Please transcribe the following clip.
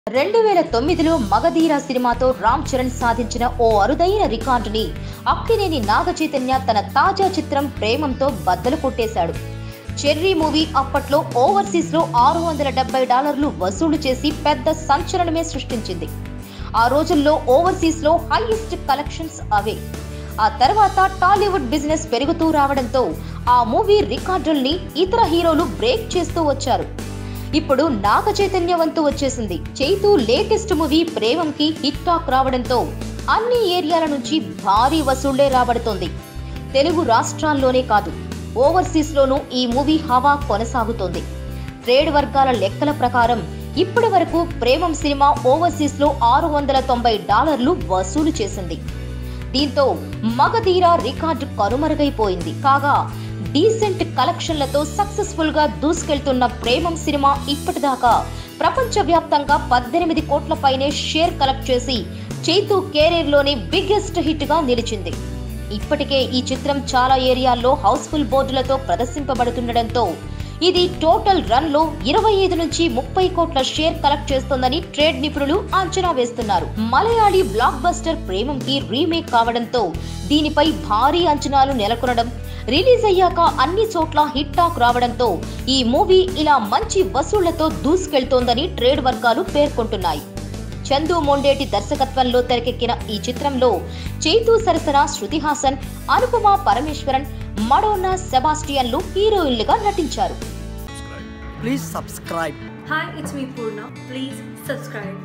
2009లో మగధీర సినిమాతో రామ్ చరణ్ సాధించిన ఓ అరుదైన రికార్డుని అక్కినేని నాగచైతన్య తన తాజా చిత్రం ప్రేమంతో బద్దలు కొట్టేశాడు. చెర్రీ మూవీ అప్పట్లో ఓవర్సీస్ లో $670 వసూలు చేసి పెద్ద సంచలనమే సృష్టించింది. ఆ రోజుల్లో ఓవర్సీస్ లో హైయెస్ట్ కలెక్షన్స్ అవే. ఆ తర్వాత టాలీవుడ్ బిజినెస్ పెరుగుతూ రావడంతో ఆ మూవీ రికార్డుల్ని ఇతర హీరోలు బ్రేక్ చేస్తూ వచ్చారు. ఇప్పుడు నాగ చైతన్య వంతు వచ్చేసింది. చైతూ లేటెస్ట్ మూవీ ప్రేమంకి హిట్ టాక్ రావడంతో అన్ని ఏరియాల నుంచి భారీ వసూళ్లే రాబడుతోంది. తెలుగు రాష్ట్రాల్లోనే కాదు, ఓవర్సీస్ లోనూ ఈ మూవీ హవా కొనసాగుతోంది. ట్రేడ్ వర్గాల లెక్కల ప్రకారం ఇప్పటి వరకు ప్రేమం సినిమా ఓవర్సీస్ లో $690 వసూలు చేసింది. దీంతో మగధీర రికార్డు కనుమరుగైపోయింది. కాగా డీసెంట్ కలెక్షన్లతో సక్సెస్ఫుల్ గా దూసుకెళ్తున్న ప్రేమం సినిమా ఇప్పటిదాకా ప్రపంచవ్యాప్తంగా 18 కోట్ల పైనే షేర్ కలెక్ట్ చేసి చైతూ కెరీర్ లోని బిగ్గెస్ట్ హిట్ గా నిలిచింది. ఇప్పటికే ఈ చిత్రం చాలా ఏరియాల్లో హౌస్ఫుల్ బోర్డులతో ప్రదర్శింపబడుతుండటంతో ఇది టోటల్ రన్ లో 25 నుంచి 30 కోట్ల షేర్ కలెక్ట్ చేస్తోందని ట్రేడ్ నిపుణులు అంచనా వేస్తున్నారు. మలయాళీ బ్లాక్ బస్టర్ ప్రేమంకి రీమేక్ కావడంతో దీనిపై భారీ అంచనాలు నెలకొనడం, రిలీజ్ అయ్యాక అన్ని చోట్ల హిట్ టాక్ రావడంతో ఈ మూవీ ఇలా మంచి వసూళ్లతో దూసుకెళ్తోందని ట్రేడ్ వర్గాలు పేర్కొంటున్నాయి. చందు మొండేటి దర్శకత్వంలో తెరకెక్కిన ఈ చిత్రంలో చైతూ సరసన శృతి హాసన్, అనుపమ పరమేశ్వరన్, మడోన్నా సెబాస్టియన్లు హీరోయిన్లుగా నటించారు. Please subscribe. Hi, it's me Purna. Please subscribe.